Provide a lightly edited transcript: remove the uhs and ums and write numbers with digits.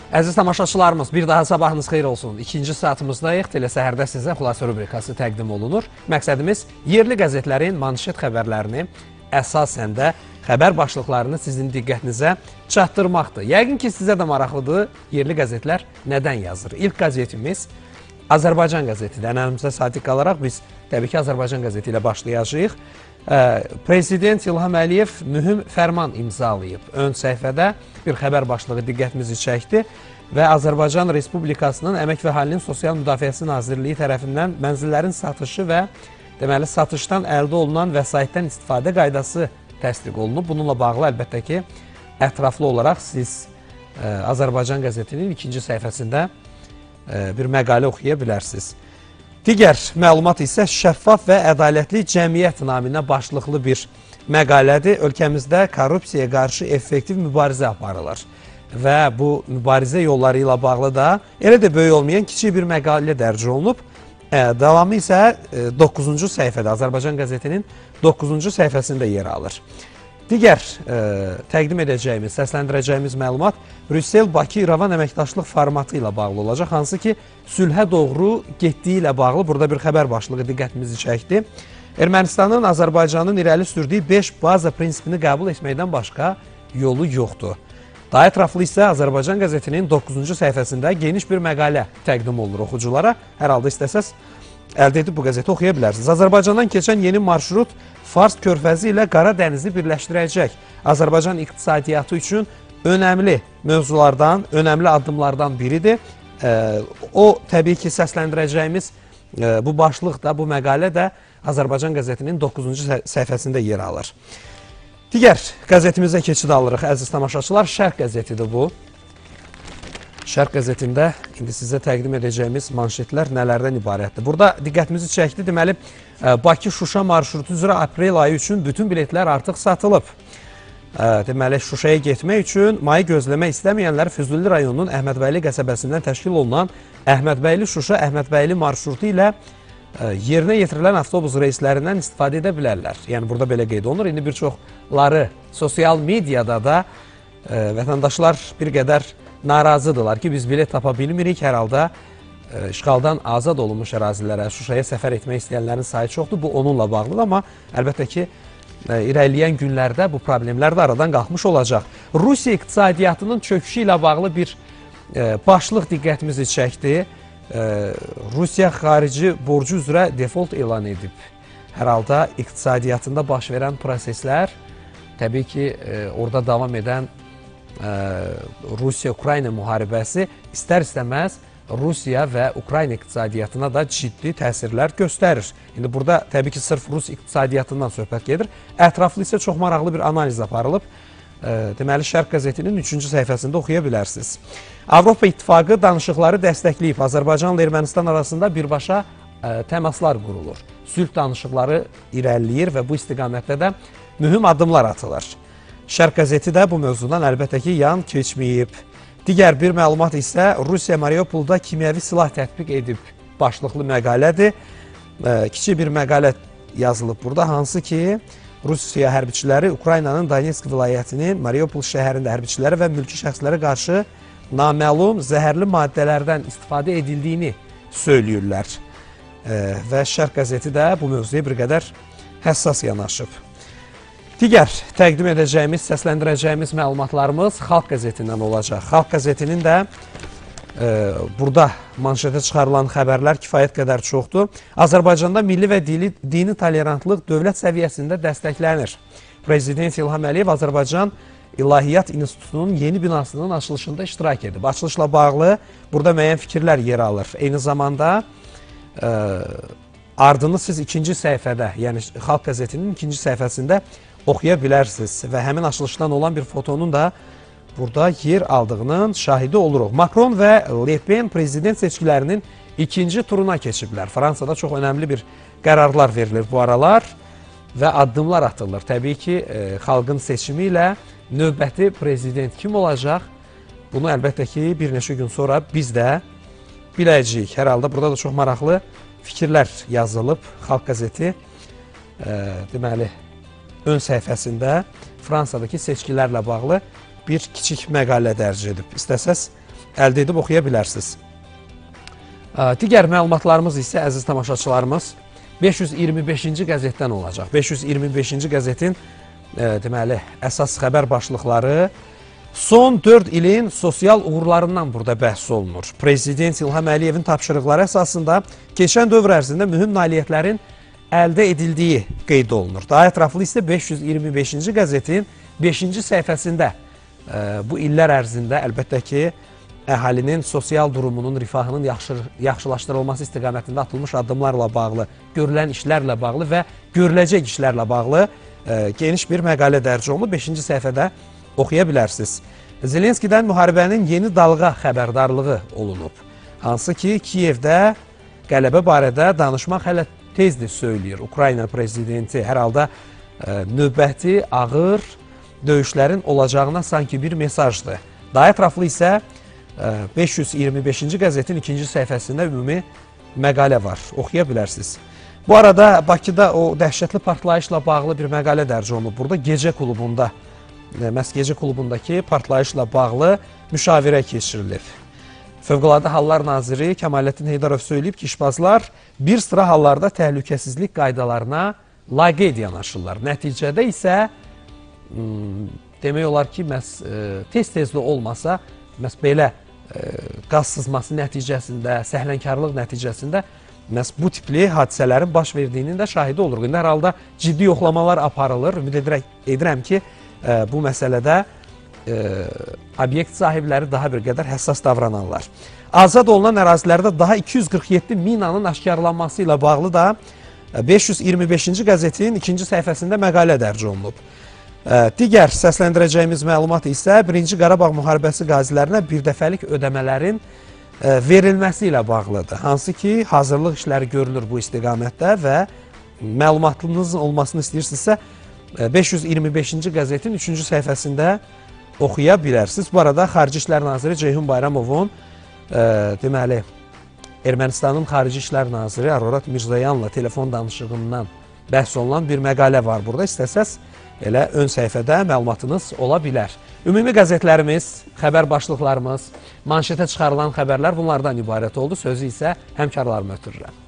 Əziz tamaşaçılarımız, bir daha sabahınız xeyir olsun. İkinci saatimizdəyik. Telesəhərdə sizə xülasə rubrikası təqdim olunur. Məqsədimiz yerli qəzetlərin manşet xəbərlərini, əsasən də xəbər başlıqlarını sizin diqqətinizə çatdırmaqdır. Yəqin ki, sizə də maraqlıdır yerli qəzetlər nədən yazır. İlk qəzetimiz Azərbaycan qəzetidir. Ənənəmizə sadiq qalaraq biz təbii ki, Azərbaycan qəzeti ilə başlayacağıq. Prezident İlham Əliyev mühüm fərman imzalayıb. Ön səhifədə bir xəbər başlığı diqqətimizi çəkdi və Azərbaycan Respublikasının Əmək və Əhalinin Sosial Müdafiəsi Nazirliyi tərəfindən mənzillərin satışı və deməli satışdan əldə olunan vəsaitdən istifadə qaydası təsdiq olunub. Bununla bağlı əlbəttə ki, ətraflı olaraq siz Azərbaycan qəzetinin ikinci səhifəsində bir məqalə oxuya bilərsiniz. Digər məlumat isə şəffaf və ədalətli cəmiyyət naminə başlıqlı bir məqalədir. Ölkəmizdə korrupsiyaya qarşı effektiv mübarizə aparılır. Və bu mübarizə yolları ilə bağlı da elə də böyük olmayan kiçik bir məqalə dərc olunub. Davamı isə 9-cu səhifədə, Azərbaycan qəzetinin 9-cu səhifəsində yer alır. Digər təqdim edəcəyimiz, səsləndirəcəyimiz məlumat Brüssel-Bakı-İrəvan əməkdaşlıq formatı ilə bağlı olacaq. Hansı ki, sülhə doğru getdiyi ilə bağlı burada bir xəbər başlığı diqqətimizi çəkdi. Ermənistanın Azərbaycanın irəli sürdüyü 5 baza prinsipini qəbul etməkdən başqa yolu yoxdur. Daha ətraflı isə Azərbaycan qəzetinin 9-cu səhifəsində geniş bir məqalə təqdim olunur oxuculara. Hər halda istəsəz əldə edib bu qəzeti oxuya bilərsiniz. Azərbaycandan keçən yeni marşrut Fars körfəzi ilə Qara dənizi birləşdirəcək. Azərbaycan iqtisadiyyatı üçün önəmli mövzulardan, önəmli addımlardan biridir. O, təbii ki, səsləndirəcəyimiz bu başlıq da, bu məqalə də Azərbaycan qəzetinin 9-cu səhifəsində yer alır. Digər qəzetimizə keçid alırıq, əziz tamaşaçılar. Şərq qəzetidir bu. Şərq qəzetində indi sizə təqdim edəcəyimiz manşetlər nələrdən ibarətdir? Burada diqqətimizi çəkdi. Deməli, Bakı-Şuşa marşrutu üzrə aprel ayı üçün bütün biletlər artıq satılıb. Deməli, Şuşaya getmək üçün mayı gözləmək istəməyənlər Füzuli rayonunun Əhmədbəyli qəsəbəsindən təşkil olunan Əhmədbəyli-Şuşa, Əhmədbəyli marşrutu ilə yerinə yetirilən avtobus reyslərindən istifadə edə bilərlər. Yəni, burada belə qeyd olunur. İndi bir çoxları sosial mediada da vətəndaşlar bir qədər narazıdırlar ki, biz bilet tapa bilmirik. Hər halda işğaldan azad olunmuş ərazilərə, Şuşaya səfər etmək istəyənlərin sayı çoxdur. Bu, onunla bağlıdır, amma əlbəttə ki, irəliləyən günlərdə bu problemlər də aradan qalxmış olacaq. Rusiya iqtisadiyyatının çöküşü ilə bağlı bir başlıq diqqətimizi çəkdi. Rusiya xarici borcu üzrə default elan edib. Hər halda iqtisadiyyatında baş verən proseslər, təbii ki, orada davam edən Rusiya-Ukrayna müharibəsi istər-istəməz Rusiya və Ukrayna iqtisadiyyatına da ciddi təsirlər göstərir. İndi burada təbii ki, sırf Rus iqtisadiyyatından söhbət gedir. Ətraflı isə çox maraqlı bir analiz aparılıb. Deməli, Şərq qəzetinin 3-cü səhifəsində oxuya bilərsiniz. Avropa İttifaqı danışıqları dəstəkləyib. Azərbaycanla Ermənistan arasında birbaşa təmaslar qurulur. Sülh danışıqları irəliləyir və bu istiqamətdə də mühüm addımlar atılır. Şərq qəzeti də bu mövzudan əlbəttə ki, yan keçməyib. Digər bir məlumat isə Rusiya Mariupolda kimyəvi silah tətbiq edib başlıqlı məqalədir. Kiçik bir məqalə yazılıb burada, hansı ki, Rusiya hərbiçiləri Ukraynanın Donetsk vilayətinin Mariupol şəhərində hərbiçiləri və mülki şəxslərə qarşı naməlum zəhərli maddələrdən istifadə edildiyini söyləyirlər. Və Şərq qəzeti də bu mövzuya bir qədər həssas yanaşıb. Digər təqdim edəcəyimiz, səsləndirəcəyimiz məlumatlarımız Xalq qəzetindən olacaq. Xalq qəzetinin də burada manşetə çıxarılan xəbərlər kifayət qədər çoxdur. Azərbaycanda milli və dini tolerantlıq dövlət səviyyəsində dəstəklənir. Prezident İlham Əliyev Azərbaycan İlahiyyat İnstitutunun yeni binasının açılışında iştirak edib. Açılışla bağlı burada müəyyən fikirlər yer alır. Eyni zamanda ardını siz ikinci səhifədə, yəni Xalq qəzetinin ikinci səhifəsində oxuya bilərsiniz və həmin açılışdan olan bir fotonun da burada yer aldığının şahidi oluruq. Macron və Le Pen prezident seçkilərinin ikinci turuna keçiblər. Fransada çox önəmli bir qərarlar verilir bu aralar və addımlar atılır. Təbii ki, xalqın seçimi ilə növbəti prezident kim olacaq? Bunu əlbəttə ki, bir neçə gün sonra biz də biləcəyik. Hər halda burada da çox maraqlı fikirlər yazılıb. Xalq qəzeti deməli, ön səhifəsində Fransadakı seçkilərlə bağlı bir kiçik məqalə dərc edib. İstəsəz əldə edib oxuya bilərsiniz. Digər məlumatlarımız isə, əziz tamaşaçılarımız, 525-ci qəzetdən olacaq. 525-ci qəzetin deməli, əsas xəbər başlıqları son 4 ilin sosial uğurlarından burada bəhs olunur. Prezident İlham Əliyevin tapşırıqları əsasında keçən dövr ərzində mühüm nailiyyətlərin əldə edildiyi qeyd olunur. Daha ətraflı isə 525-ci qəzetin 5-ci səhifəsində bu illər ərzində əlbəttə ki, əhalinin sosial durumunun, rifahının yaxşılaşdırılması istiqamətində atılmış addımlarla bağlı, görülən işlərlə bağlı və görüləcək işlərlə bağlı geniş bir məqalə dərc olunub. 5-ci səhifədə oxuya bilərsiniz. Zelenskidən müharibənin yeni dalğa xəbərdarlığı olunub. Hansı ki, Kiyevdə qələbə barədə danışmaq hələ tezdir söyləyir. Ukrayna prezidenti hər halda növbəti ağır döyüşlərin olacağına sanki bir mesajdır. Daha ətraflı isə 525-ci qəzetin 2-ci səhifəsində ümumi məqalə var. Oxuya bilərsiniz. Bu arada Bakıda o dəhşətli partlayışla bağlı bir məqalə dərc olunub. Burada gecə klubunda, məhz gecə klubundakı partlayışla bağlı müşavirə keçirilib. Fövqəladə Hallar Naziri Kəmaləddin Heydarov söyləyib ki, işbazlar bir sıra hallarda təhlükəsizlik qaydalarına laqeyd yanaşırlar. Nəticədə isə demək olar ki, tez-tezli olmasa, belə qaz sızması nəticəsində, səhlənkarlıq nəticəsində bu tipli hadisələrin baş verdiyinin də şahidi oluruq. İndi hər halda ciddi yoxlamalar aparılır. Ümid edirəm ki, bu məsələdə obyekt sahibləri daha bir qədər həssas davranarlar. Azad olunan ərazilərdə daha 247 minanın aşkarlanması ilə bağlı da 525-ci qəzetin 2-ci səhifəsində məqalə dərc olunub. Digər səsləndirəcəyimiz məlumat isə 1-ci Qarabağ müharibəsi qazilərinə birdəfəlik ödəmələrin verilməsi ilə bağlıdır. Hansı ki, hazırlıq işləri görülür bu istiqamətdə və məlumatınızın olmasını istəyirsinizsə 525-ci qəzetin 3-cü səhifəsində oxuya bilərsiniz. Bu arada Xarici İşlər Naziri Ceyhun Bayramovun deməli, Ermənistanın Xarici İşlər Naziri Ararat Mirzoyanla telefon danışığından bəhs olunan bir məqalə var burada. İstəsəz elə ön səhifədə məlumatınız ola bilər. Ümumi qəzetlərimiz, xəbər başlıqlarımız, manşetə çıxarılan xəbərlər bunlardan ibarət oldu. Sözü isə həmkarlarıma ötürürəm.